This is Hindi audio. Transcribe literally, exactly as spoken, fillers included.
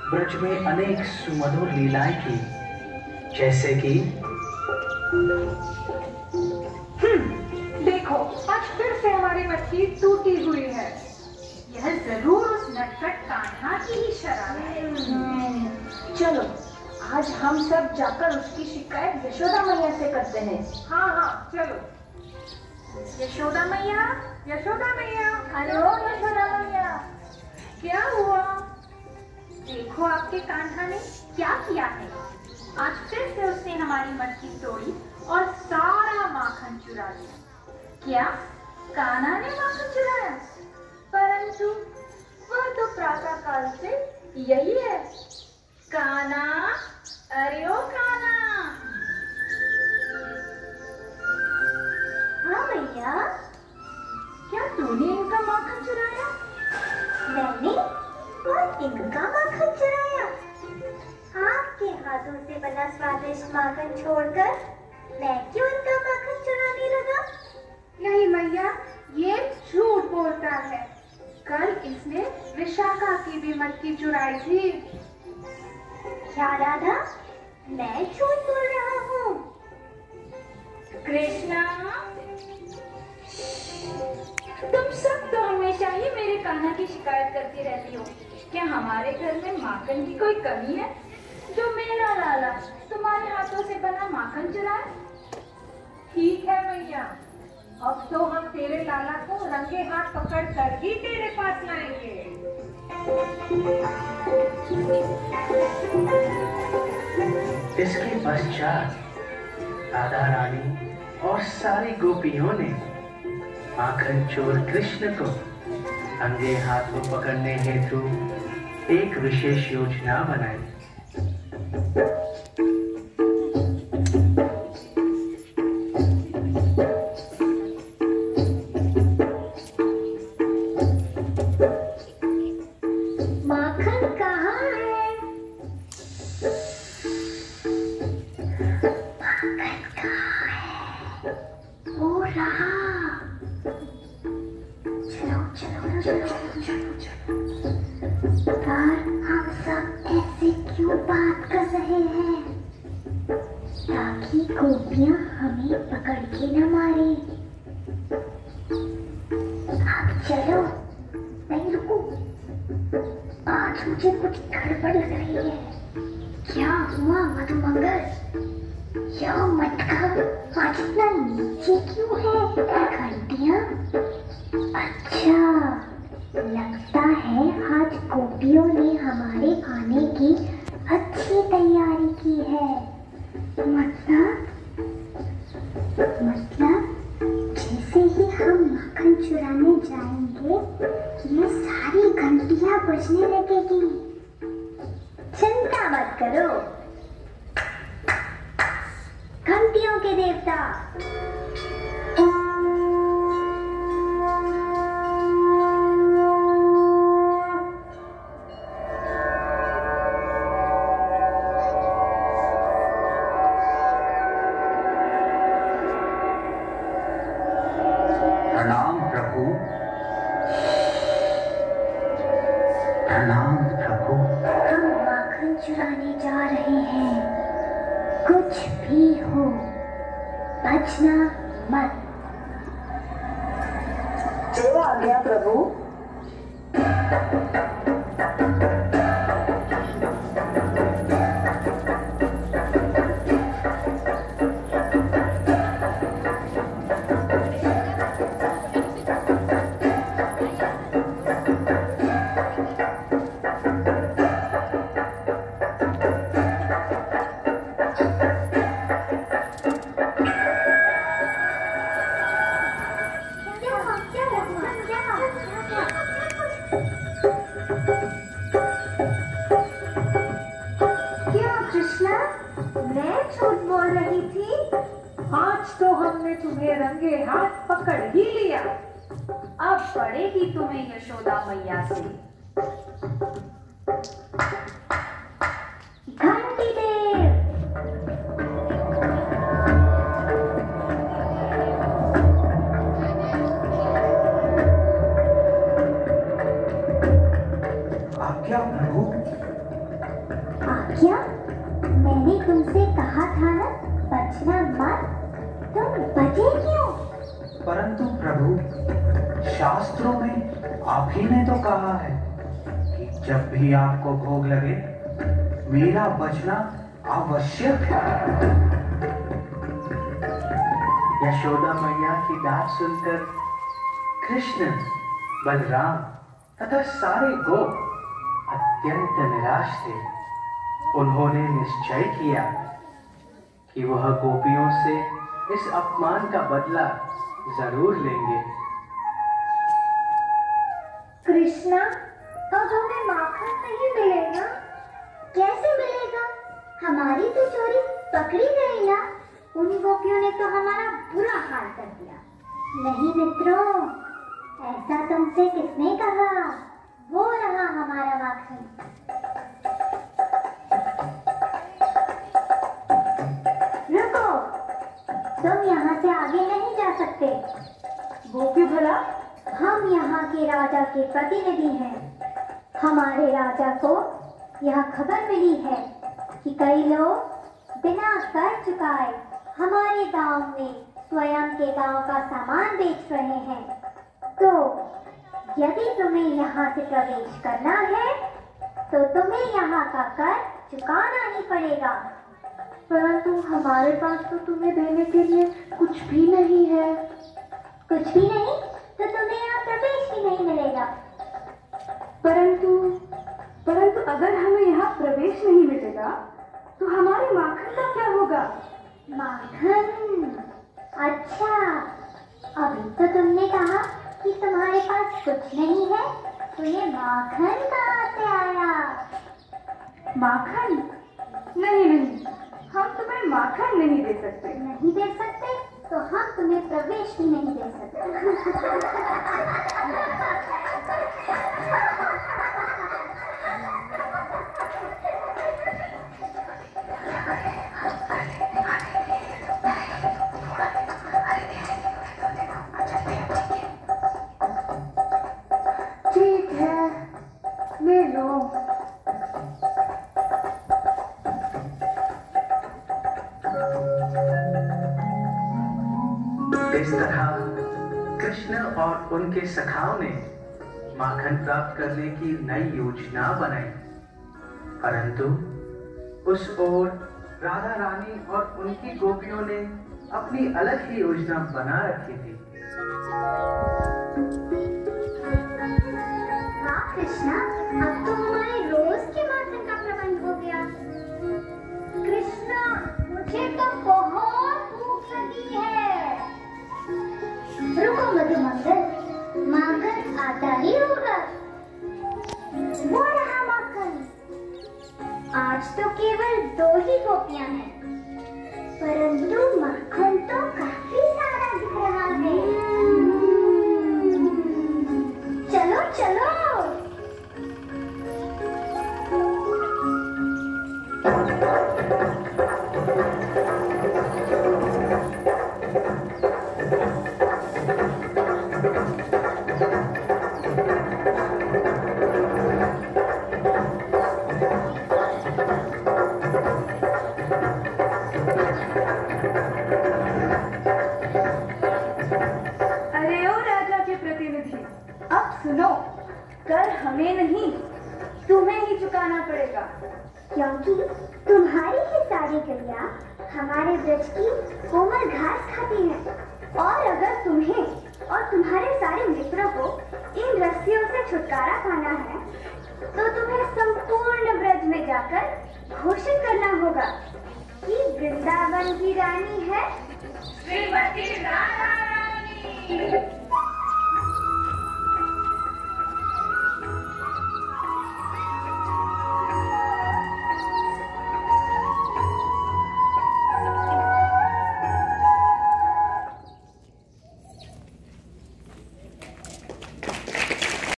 ब्रज में अनेक सुमधुर लीलाएं की, जैसे कि देखो आज फिर से हमारी मटकी टूटी हुई है। यह जरूर उस नटखट कान्हा की ही शरारत है। चलो आज हम सब जाकर उसकी शिकायत यशोदा मैया से करते हैं। हाँ हाँ चलो। यशोदा मैया, यशोदा मैया, हेलो यशोदा मैया। क्या हुआ? देखो आपके कान्हा ने क्या किया है। आज फिर से उसने हमारी मटकी तोड़ी और सारा माखन चुरा लिया। क्या कान्हा ने माखन चुराया? परंतु वह तो प्रातः काल से यही है। कान्हा, अरे ओ कान्हा। हाँ मैया। क्या तूने इनका माखन चुराया? मैंने और इनका माखन चुराया? आपके हाथों से बना स्वादिष्ट माखन छोड़कर मैं क्यों इनका माखन चुराने लगा? नहीं मैया, ये झूठ बोलता है। कल इसने विशाखा की भी मटकी चुराई थी। क्या राधा, मैं झूठ बोल रहा हूँ? कृष्णा, तुम सब तो हमेशा ही मेरे कान्हा की शिकायत करती रहती हो। क्या हमारे घर में माखन की कोई कमी है जो मेरा लाला तुम्हारे हाथों से बना माखन चुराए? ठीक है मैया, अब तो हम तेरे लाला को रंगे हाथ पकड़ कर ही तेरे पास लाएंगे। इसके पश्चात राधा रानी और सारी गोपियों ने माखन चोर कृष्ण को रंगे हाथों पकड़ने हेतु एक विशेष योजना बनाई। माखन कहाँ है? माखन कहाँ है? हो रहा। चलो चलो चलो चलो चलो। पर हम सब ऐसे क्यों बात कर रहे हैं? ताकि गोपियां हमें पकड़ के न मारे। अब चलो। नहीं रुको, आज मुझे कुछ गड़बड़ लग रही है। क्या हुआ मधुमंगल? यह मटका आज इतना नीचे क्यों है? घंटियां? अच्छा, लगता है आज गोपियों ने हमारे आने की अच्छी तैयारी की है। मतलब मतलब जैसे ही हम माखन चुराने जाएंगे ये सारी घंटियां बजने लगेगी। चिंता मत करो घंटियों के देवता। प्रणाम प्रभु, प्रणाम प्रभु। हम माखन चुराने जा रहे हैं। कुछ भी हो बचना मत। जो आ गया प्रभु। तुम्हें रंगे हाथ पकड़ ही लिया। अब पड़ेगी तुम्हें यशोदा मैया से। घंटी देव, आज्ञा प्रभु। क्या मैंने तुमसे कहा था ना, बचना मत? तुम बचे क्यों? परंतु प्रभु, शास्त्रों में आप ही ने तो कहा है कि जब भी आपको भोग लगे मेरा बचना आवश्यक है। यशोदा मैया की बात सुनकर कृष्ण, बलराम तथा सारे गोप अत्यंत निराश थे। उन्होंने निश्चय किया कि वह गोपियों से इस अपमान का बदला जरूर लेंगे। कृष्णा, अब हमें माखन नहीं मिलेगा। कैसे मिलेगा? हमारी तो चोरी पकड़ी गई ना। उन गोपियों ने तो हमारा बुरा हाल कर दिया। नहीं मित्रों, ऐसा तुमसे किसने कहा? वो रहा हमारा माखन। रुको, तुम यहाँ से आगे नहीं जा सकते। वो क्यों भला? हम यहाँ के राजा के प्रतिनिधि हैं। हमारे राजा को यह खबर मिली है कि कई लोग बिना कर चुकाए हमारे गांव में स्वयं के गांव का सामान बेच रहे हैं। तो यदि तुम्हें यहाँ से प्रवेश करना है तो तुम्हें यहाँ का कर चुकाना ही पड़ेगा। परंतु हमारे पास तो तुम्हें देने के लिए कुछ भी नहीं है। कुछ भी नहीं तो तुम्हें यहाँ प्रवेश ही नहीं मिलेगा। परंतु परंतु अगर हमें यहाँ प्रवेश नहीं मिलेगा तो हमारे माखन का क्या होगा? माखन? अच्छा, अभी तो तुमने कहा कि तुम्हारे पास कुछ नहीं है, तो ये माखन कहाँ से आया? माखन? नहीं नहीं, हम तुम्हें माखन नहीं दे सकते। नहीं दे सकते तो हम तुम्हें प्रवेश भी नहीं दे सकते। ठीक है, ले लो। इस तरह कृष्ण और उनके सखाओं ने माखन प्राप्त करने की नई योजना बनाई। परंतु उस ओर राधा रानी और उनकी गोपियों ने अपनी अलग ही योजना बना रखी थी। वाह कृष्णा, अब तो हमारे रोज के माखन का प्रबंध हो गया। कृष्णा, मुझे तो बहुत भूख लगी है। रुको मधुमंगल, माखन आता ही होगा। वो रहा माखन। आज तो केवल दो ही गोपियां हैं, परंतु माखन तो काफी सारा दिख रहा है। चलो चलो। सुनो, कर हमें नहीं तुम्हें ही चुकाना पड़ेगा, क्योंकि तुम्हारी ही सारी गलियां हमारे ब्रज की कोमल घास खाती हैं। और अगर तुम्हें और तुम्हारे सारे मित्रों को इन रस्सियों से छुटकारा पाना है तो तुम्हें संपूर्ण ब्रज में जाकर घोषित करना होगा कि वृंदावन की रानी है श्रीमती राधा रानी।